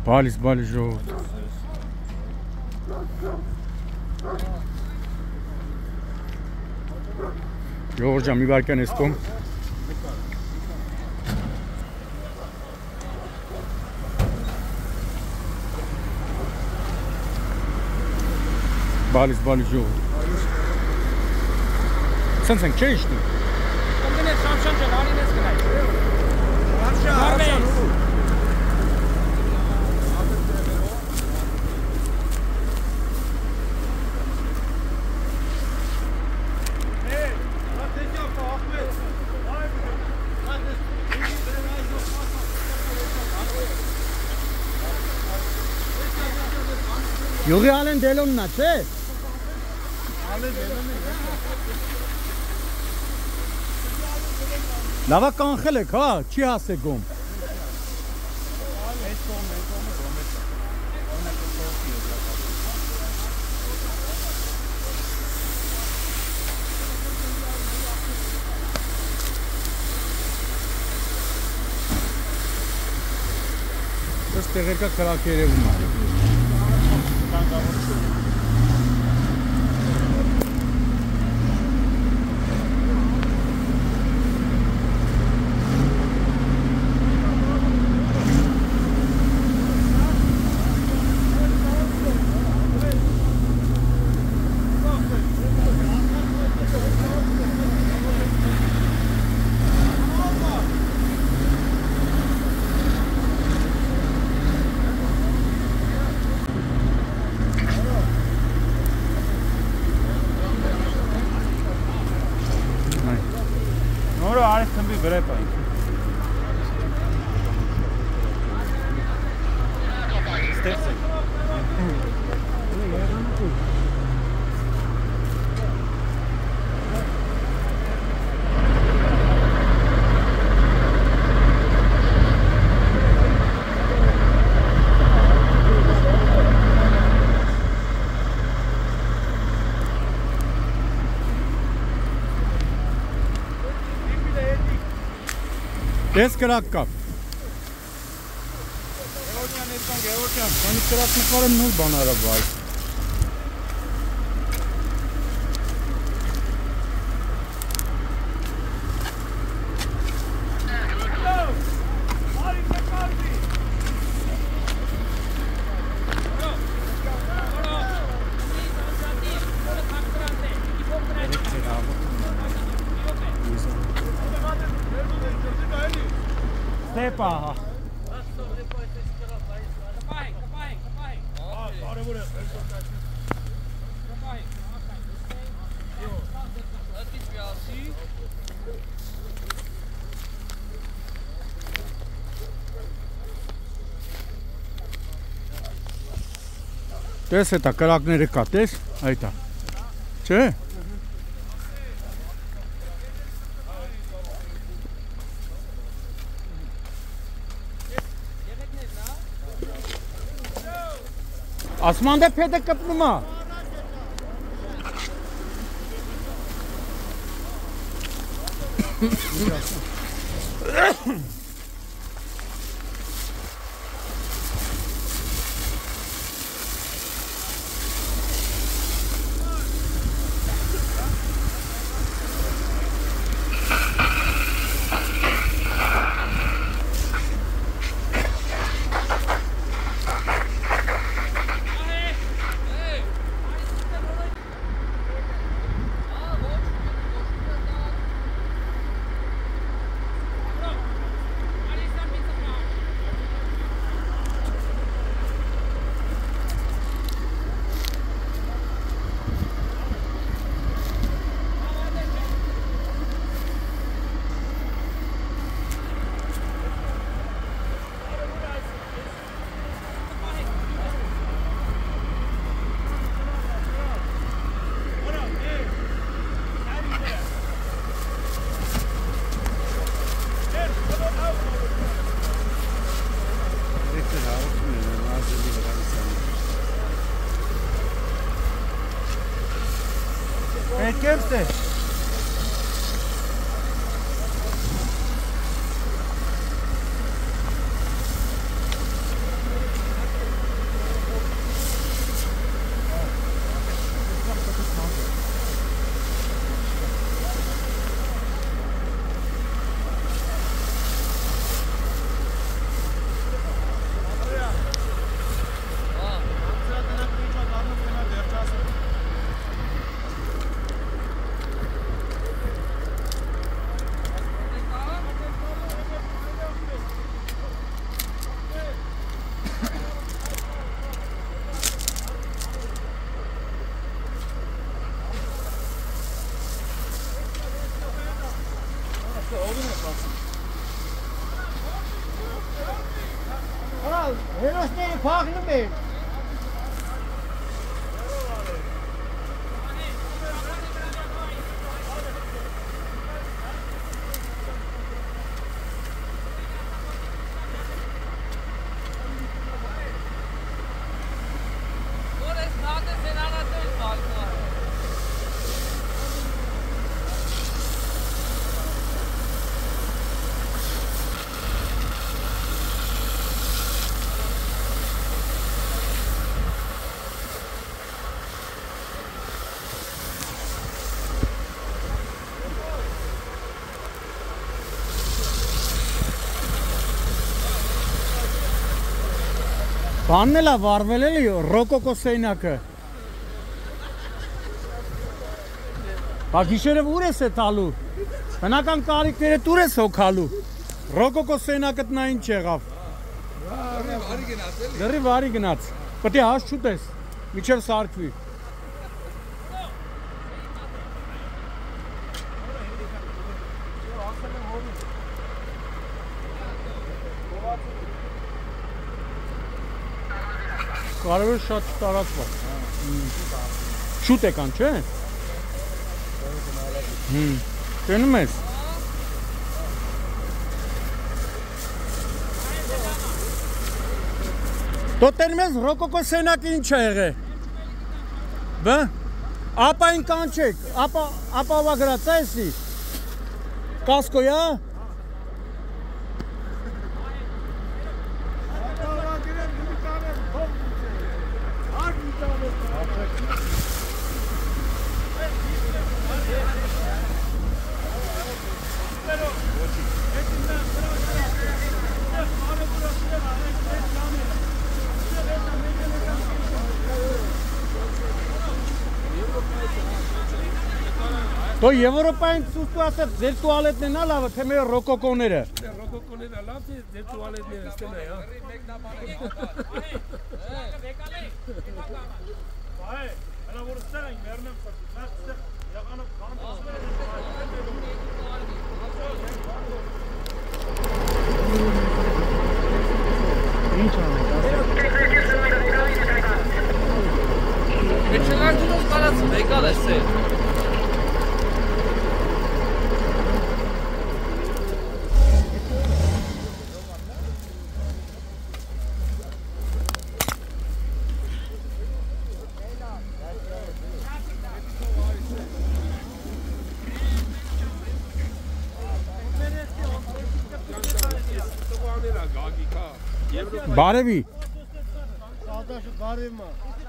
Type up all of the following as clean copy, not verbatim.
Բալիս ժողովուրդ։ Ժողովուրդ ջան, մի վարքան էս կողմ։ Բալիս ժողովուրդ։ Սենց ենք չէ իշտում։ Կնդենես Շամշան ջան, արին ես գնայ։ Յուղի ալեն դելոննա, չէ։ Լավա կանխել եք, հա, չի հասեգում։ Ըստ տեղերկա կրակ երևում է։ Ես կրակ կապ։ Գևորգյան, քանի կրակ նկարը նոր բան արա բայ։ Ստեպա։ Տես էտա կրակները կա, տես, այտա, չէ։ Ասման դե պետը կպնում է։ Kemste. հերոսները փախնում են։ Բանն էլ է վարվել էլի ռոկոկո սեյնակը։ Բա գիշերով ուր ես է տալու։ Բնական կարիքները տուր ես հոգալու։ Ռոկոկո սեյնակը նա ինչ եղավ։ Դեռի վարի գնաց։ Պետք է հաշ չուտես, միջև սարքվի։ Կարևոր շատ տարածված։ Շուտ եկան, չէ՞։ Տենում ես։ Դու տենում ես ռոկոկո սենակը ինչ է եղել։ Բա։ Ապա այն կանչեք, ապա վագրած է էսի։ Կասկոյա։ Դու Եվրոպային ցույց ասած ձեր տուալետներն ա լավը, թե մեր ռոկոկոները։ Ռոկոկոները լավ է, ձեր տուալետները ստել է, հա։ Հələ որ ստեղ են վերնեմ ստեղ եղանով կանտասներ Ինչ անեք։ Վեճելարդինով կարած մեկալ է սեր։ Բարևի։ Սադաշը բարևմա։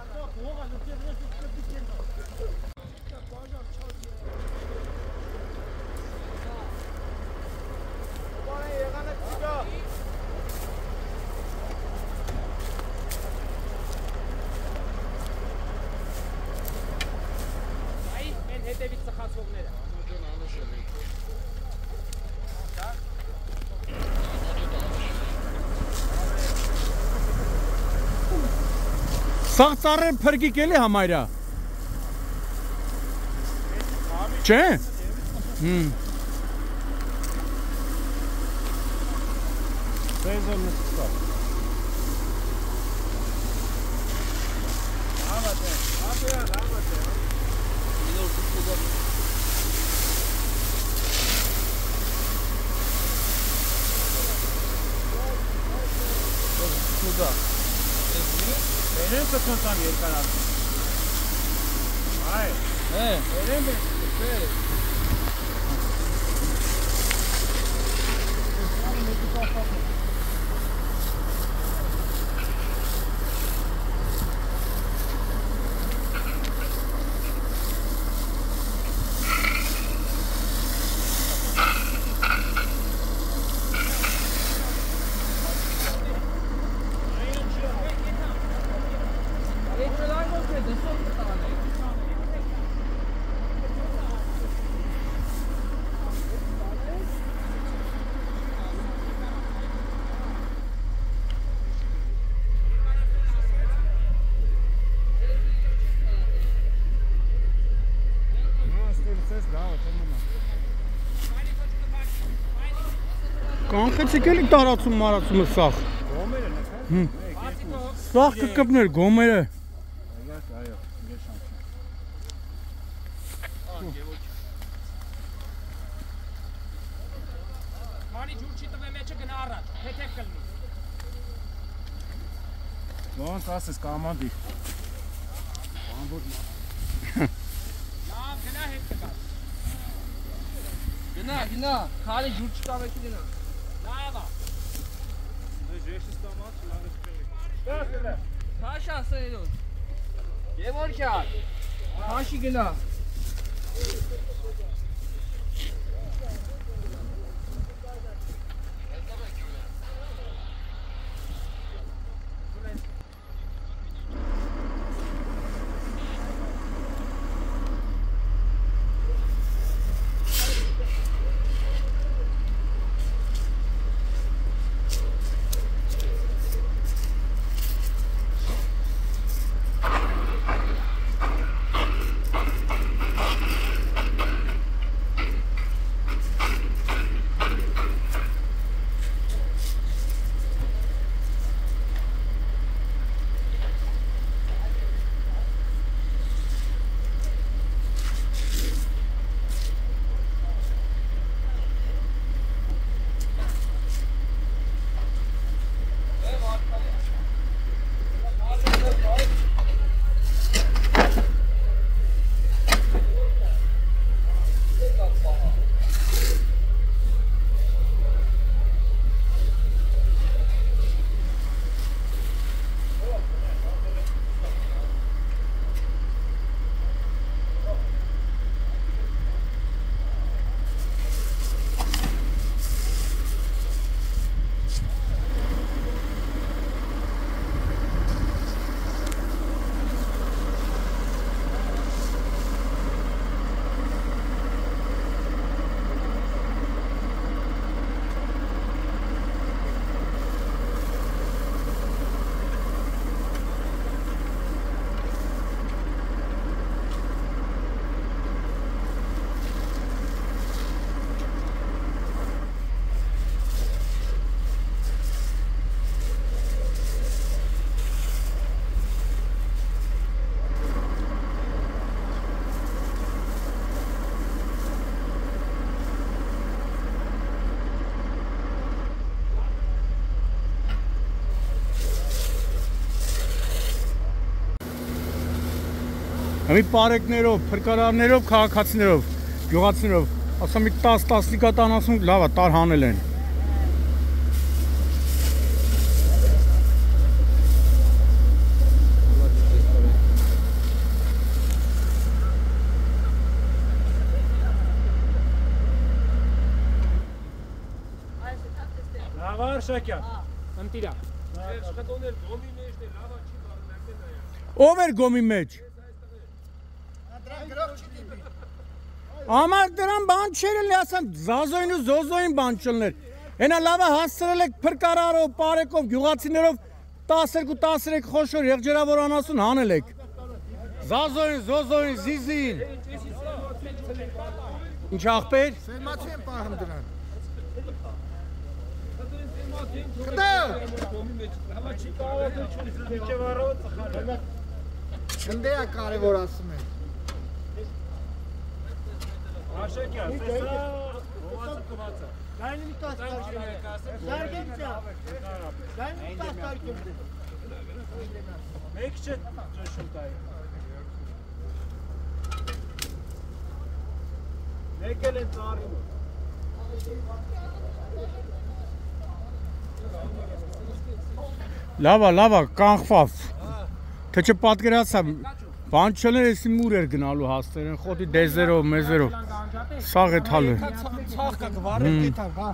հետևից ծխացողները։ Սաղ ծառեր փրկիկ էլի համայրա։ Չէ։ Սեզոն նստա։ Վերեն կծնտան երկարացում։ Այ, վերեն բեր։ Կանխեցիք էլի տարածում մարացումը սաղ։ Ոմերը նկար։ Սաղ կկպներ գոմերը։ Այո, գեշան։ Մանի ջուր չի տվե մեջը գնա առաջ, թեթև կլնի։ Ոնց ասես կամանդի։ Լավ, գնա հետ կգաս։ Գնա, քալի ջուր չկա վեկի գնա։ Լավա։ Քաշ ասելոս։ Գևորքյան։ Քաշի գնա։ Մի պարեկներով, փրկարարներով, քաղաքացիներով, գյուղացիներով, ասա մի 10-15 տան ասում լավ է, տար հանել են։ Լավ արշակյա։ Ընտիրա։ Ով էր գոմի մեջ։ Ամար դրան բան չեր էլի ասեմ զազոյին ու զոզոյին բան չլներ։ Հենա լավը հասցրել եք փրկարարով, պարեկով, գյուղացիներով 12-13 խոշոր եղջերավոր անասուն հանել եք։ Զազոյին, զոզոյին, զիզին։ Ինչ աղբեր։ Սերմացի եմ պահում դրան։ Գնդեա կարևոր ասում են։ Արշակյա, սեսա, ովացը կվացը։ Գայնի մի տաս կարկեմ։ Զարգեմ ճա։ Գայնի մի տաս կարկեմ։ Մեկ չէ ճշում տայի։ Մեկ էլ են ծարին։ Լավա, կանխվավ։ Թե չպատկերացա, բան չլներ էսի մուր էր գնալու հաստեր են, խոտի դեզերով, մեզերով, սաղ է թալը։ Ցախ կա գվարը դետա, գա։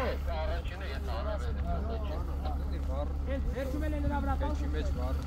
Վերջում էլ նրա վրա տանք։ Մեջ վառ։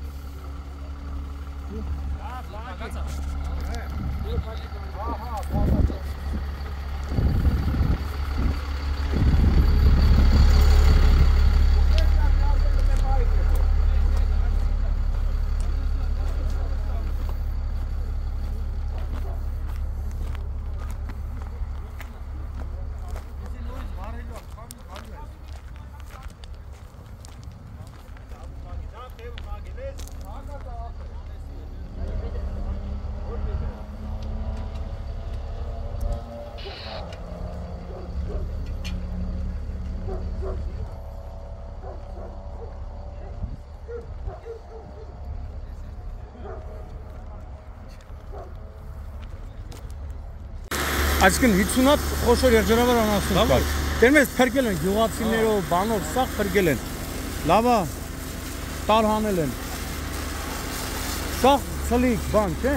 Այսինքն 50-ատ խոշոր երջանավար անասուն կար։ Դերմես փրկել են գյուղացիներով, բանով, սաղ փրկել են։ Լավա տալ հանել են։ Սաղ ցլիկ բան, չէ՞։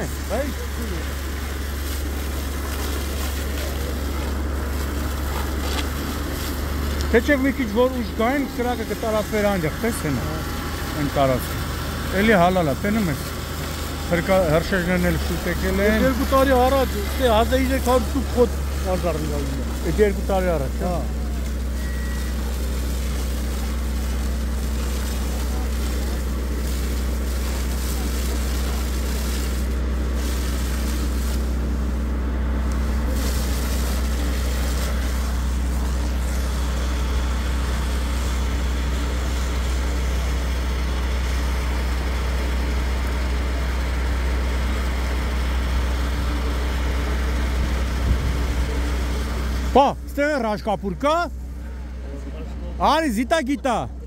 Թեչև մի քիչ որ ուժ գային, կրակը կտարածվեր այնտեղ, տեսնեն։ Այն տարածքը։ Էլի հալալա, տենում ես։ Հրշեջներն էլ շուտ եկել են։ 2 տարի առաջ, 1300 խոտ արձարն գալու։ Այդ 2 տարի առաջ, հա։ Պա, ստեղ է ռաշկապուր կա։ Արի զիտա գիտա։